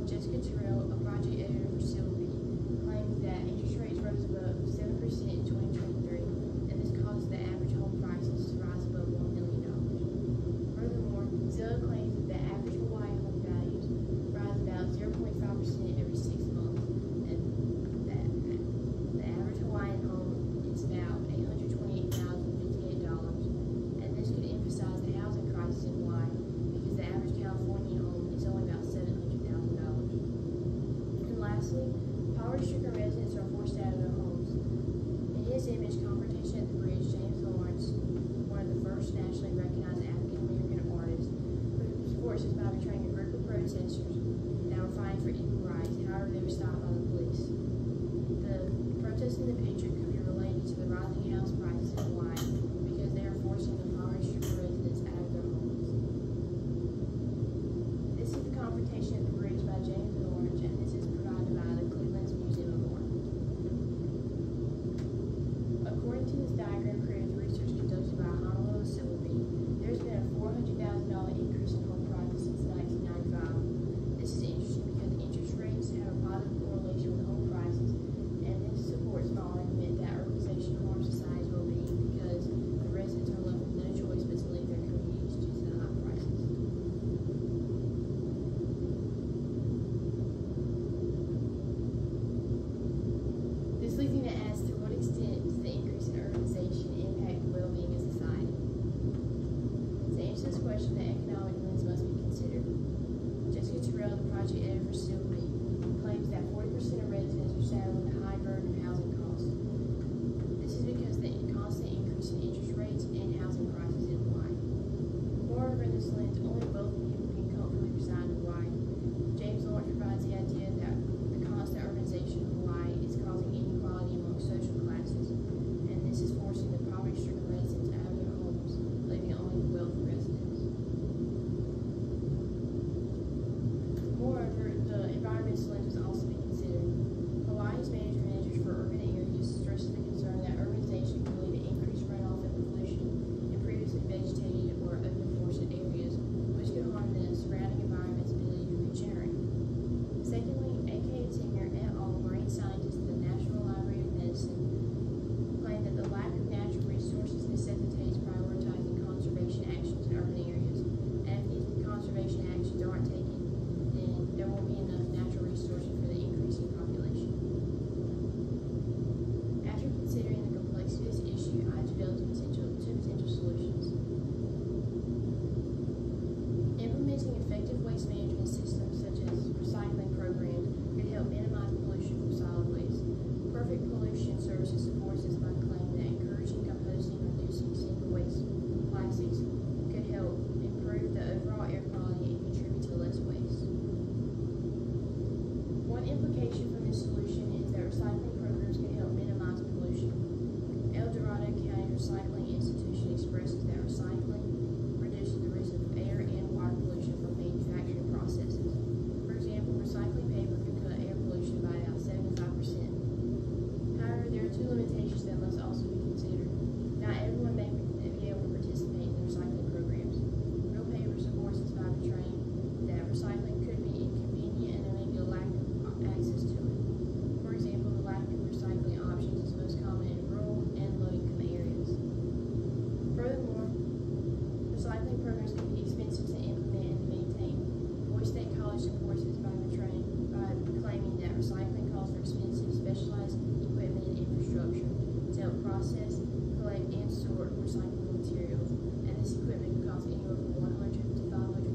A project editor for Sylvie, claims that interest rates rose above 7% in 2023, and this caused the average home prices to rise above $1 million. Furthermore, Zillow claims that the average Hawaii home values rise about 0.5% every 6 months, and that the average Hawaiian home is about $828,058, and this could emphasize the housing crisis in Hawaii because the average California home is only about $700,000. Lastly, poverty-stricken residents are forced out of their homes. In his image, Confrontation at the Bridge, James Lawrence, one of the first nationally recognized African-American artists, whose forces by betraying a group of protesters that were fighting for equal rights, however they were stopped by the police. The protests in the picture could be related to the rising house prices in Hawaii because they are forcing the poverty-stricken residents out of their homes. This is the Confrontation at the Bridge by James Lawrence, and this is according to this diagram created through research conducted by Honolulu Sylvie, there's been a $400,000 increase in home prices since 1995. This is interesting because interest rates have a positive correlation with home prices, and this supports my argument that urbanization harms society's well-being because the residents are left with no choice but to leave their communities due to the high prices. This leads me to ask, to what extent does the increase in urbanization impact the well-being of society? To answer this question, the economic lens must be considered. Jessica Terrell, the project editor for Sylvie, claims that 40% of residents are saddled with a high burden of housing costs. This is because of the constant increase in interest rates and housing prices in Hawaii. Moreover, in this lens, only wealthy people can comfortably reside in Hawaii. James Lawrence provides the idea that the constant urbanization of Hawaii is causing inequality among social classes, and this is forcing the poverty-stricken residents out of their homes, leaving only the wealthy residents. Moreover, the environmental lens must also be considered. Hawaii's management measures for urban areas stresses the concern that urbanization can lead to increased runoff and pollution in previously vegetated or open forested areas, which could harm the surrounding environment's ability to regenerate. Secondly, A.K. Tinger et al., marine scientists at the National Library of Medicine, claim that the lack of natural resources necessitates prioritizing conservation actions in urban areas, and if these conservation actions aren't taken, then there won't be enough natural resources for the increasing population. After considering the complexity of this issue, I developed two potential solutions. Implementing effective waste management systems such as recycling programs could help minimize pollution from solid waste. Perfect Pollution Services supports this by claiming that encouraging composting and reducing single-use plastics could help improve the overall air quality and contribute to less waste. One implication from this solution is that recycling programs can help minimize pollution. El Dorado County Recycling Institution expresses that recycling reduces the risk of air and water pollution from manufacturing processes. For example, recycling paper can cut air pollution by about 75%. However, there are two limitations that must also be considered. Not everyone may be able to participate in the recycling programs. Real paper supports this by portraying that recycling could be inconvenient and there may be a lack of access to it. For example, the lack of recycling options is most common in rural and low-income areas. Furthermore, recycling programs can be expensive to implement and maintain. Boise State College supports this by claiming that recycling calls for expensive, specialized equipment and infrastructure to help process, collect, and store recyclable materials, and this equipment can cost anywhere from $100,000 to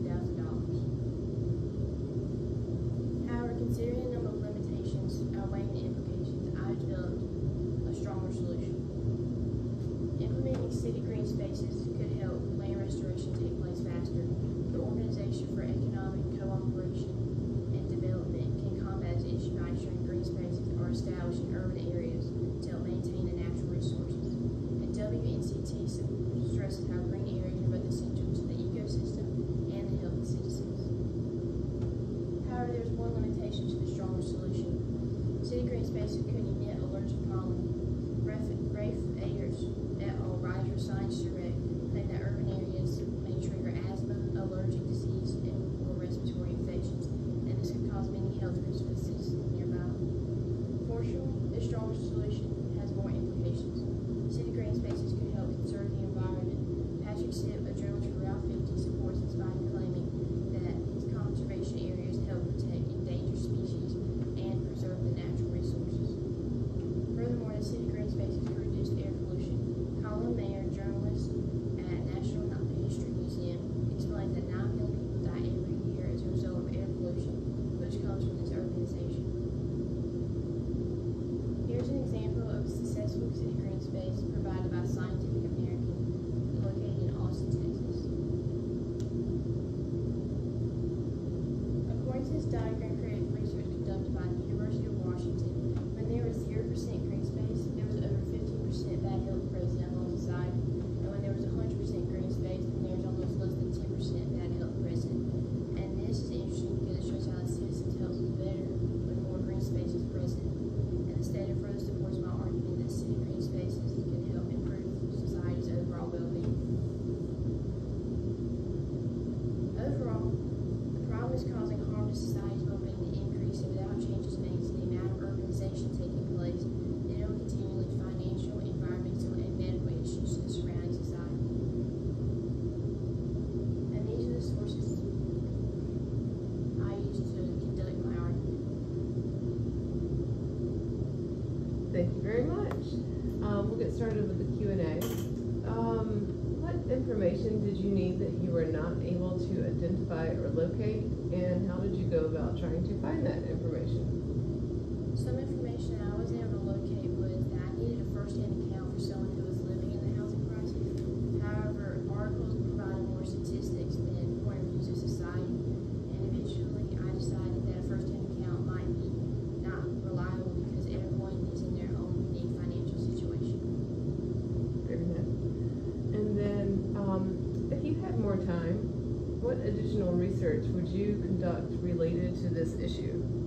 $500,000. However, considering the number of limitations outweighing the implications, I developed a stronger solution. Implementing city green spaces could help land restoration take place faster. The Organization for Economic Cooperation and Development can combat the issue by ensuring green spaces are established in urban areas to help maintain the natural resources. And WNCT stresses how green areas are both started with the Q&A. What information did you need that you were not able to identify or locate, and how did you go about trying to find that information? Some information I was able to locate was that I needed a first-hand account for someone who was living in the housing crisis. However, articles provided more statistics than point of views of society, and eventually I decided that a first-hand account might be not reliable because everyone is in their own unique financial situation. Very good. And then, if you had more time, what additional research would you conduct related to this issue?